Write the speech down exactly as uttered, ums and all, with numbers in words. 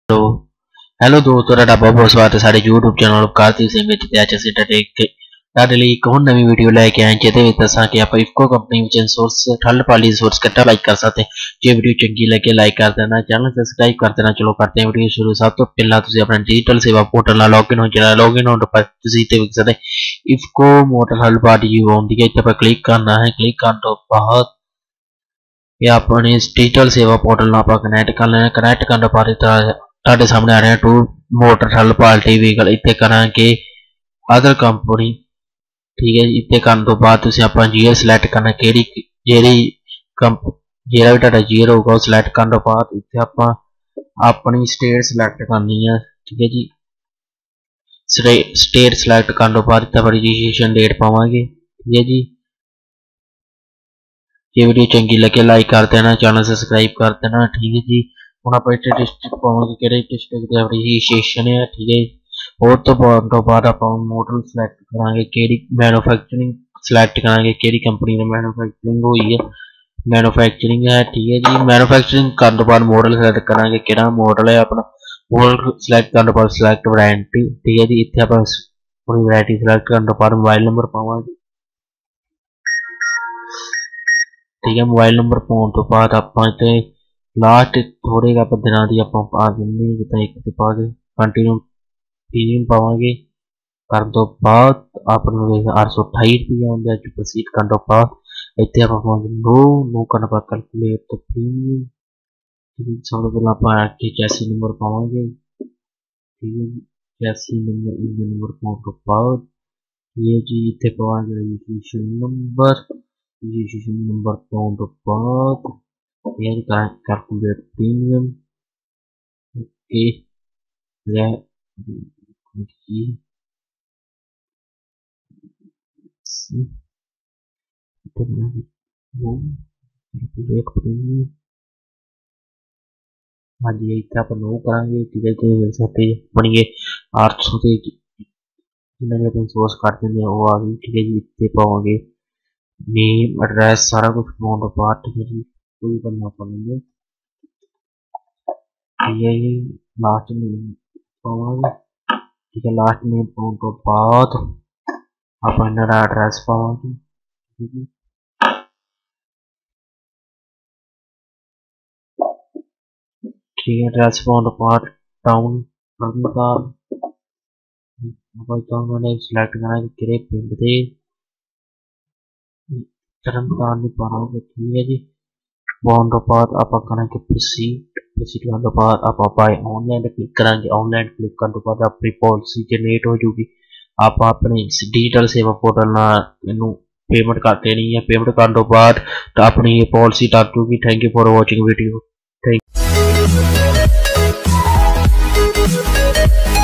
Hello hello दोस्तों, ਤੁਹਾਡਾ ਬਹੁਤ ਬਹੁਤ ਸਵਾਗਤ ਹੈ ਸਾਡੇ YouTube ਚੈਨਲ ਕਾਰਤਿਕ ਸਿੰਘ ਵਿੱਚ। ਤੇ ਅੱਜ ਅਸੀਂ ਤੁਹਾਡੇ ਲਈ ਇੱਕ ਹੋਰ ਨਵੀਂ ਵੀਡੀਓ ਲੈ ਕੇ ਆਏ ਜਿਹਦੇ ਵਿੱਚ ਦੱਸਾਂ ਕਿ ਆਪਾਂ ਇਫਕੋ ਕੰਪਨੀ ਵਿੱਚ ਸੋਰਸ ਠੰਡ ਪਾਲੀ ਸੋਰਸ ਕਿੱਦਾਂ ਲਾਈਕ ਕਰ ਸਕਦੇ हैं। ਜੇ ਵੀਡੀਓ ਚੰਗੀ ਲੱਗੇ ਲਾਈਕ ਕਰ ਦੇਣਾ, ਚੈਨਲ ਸਬਸਕ੍ਰਾइब कर देना। चलो करते हैं वीडियो शुरू। सब तो पहला ਤੁਸੀਂ अपना डिजिटल सेवा पोर्टल ਨਾਲ लॉगिन हो जाना। लॉगिन होने पर ਤੁਸੀਂ ਇੱਥੇ ਵੇਖ ਸਕਦੇ इफको मोटर हल पार्टी जी आउंदी है, इत्थे पर क्लिक करना है। क्लिक करने तो बाद ये अपने डिजिटल सेवा पोर्टल ਨਾਲ ਆਪਾਂ कनेक्ट कर लेना। कनेक्ट करने तो बाद ਤੁਹਾਡੇ सामने आ रहे हैं टू मोटर हल पार्टी व्हीकल। इत्थे करांगे अदर कंपनी, ठीक है जी। इतने करने तो बाद तुसीं आपां जीयर सिलेक्ट करना, केड़ी जेड़ी कंप जेड़ा भी तुहाडा जीयर होगा वो सिलेक्ट करने तो बाद इत्थे आपां अपनी स्टेट सिलेक्ट करनी है, ठीक है जी। स्टेट सिलेक्ट करने तो बाद इत्थे रजिस्ट्रेशन डेट पावांगे, ठीक है जी। ये वीडियो चंगी लगे लाइक कर देना, चैनल सब्सक्राइब कर देना, ठीक है जी। हुण आपां इत्थे डिस्ट्रिक्ट पावांगे किहड़े डिस्ट्रिक्ट दा रजिस्ट्रेशन है, ठीक है। और तो बाद आप मॉडल सिलेक्ट करांगे, केड़ी मैन्युफैक्चरिंग सिलेक्ट करांगे, केड़ी कंपनी ने मैन्युफैक्चरिंग हुई है, मैन्युफैक्चरिंग है, ठीक है जी। मैन्युफैक्चरिंग करने तो बाद मॉडल सिलेक्ट करांगे, केड़ा मॉडल है अपना। मॉडल सिलेक्ट करने तो बाद सिलेक्ट वैरायटी, ठीक है जी। इत्थे आप पूरी वैरायटी सिलेक्ट करने तो बाद मोबाइल नंबर पावांगे, ठीक है। मोबाइल नंबर पाने तो बाद आप लास्ट थोड़े आप दिनों की आप पा देंगे, जितना एक पा के कंटिन्यू प्रीमियम पावांगे। करने तो बाद अपने आठ सौ अठाई रुपये आते हैं। प्रोसीड करने तो बाद इतने आप नो नो करने पर कैलकुलेट तो प्रीमियम, सब तो पहले आप चैसी नंबर पावांगे, ठीक है जी। चैसी नंबर इंजन नंबर पाने तो बाद ये जी इतने पावांगे रजिस्ट्रेशन नंबर, रजिस्ट्रेशन नंबर पाने तो बाद ये कैलकुलेट प्रीमियम, ओके। हाँ जी, इतना आप नो करांगे, ठीक है। तो देख सकते बनिए आठ सौ के जिन्होंने अपनी सोर्स कर देंगे वो आ गई, ठीक है जी। इतने पाओगे नेम एड्रैस सारा कुछ पाने तो बाद, ठीक है जी। कोई करना पड़ेंगे, ठीक है जी। लास्ट नेम पावांगे, ठीक है। लास्ट नेम पाने तो बाद आप एड्रैस पावांगे, ठीक है। ठीक है, एड्रैस पाने तो बाद टाउन तरनतारन उन्होंने सिलेक्ट करना कि किहड़े पिंड दे तरनतारन नहीं पावांगे, ठीक है जी। पाने तो बाद आप करांगे प्रोसीड। प्रोसीड करने तो बाद आप बाय ऑनलाइन क्लिक करांगे। ऑनलाइन क्लिक करने तो बाद अपनी पॉलिसी जनरेट हो जाएगी। आप अपने डिजिटल सेवा पोर्टल नाल पेमेंट कर देनी है। पेमेंट करने तो बाद अपनी पॉलिसी टक जाएगी। Thank you for watching video. Thank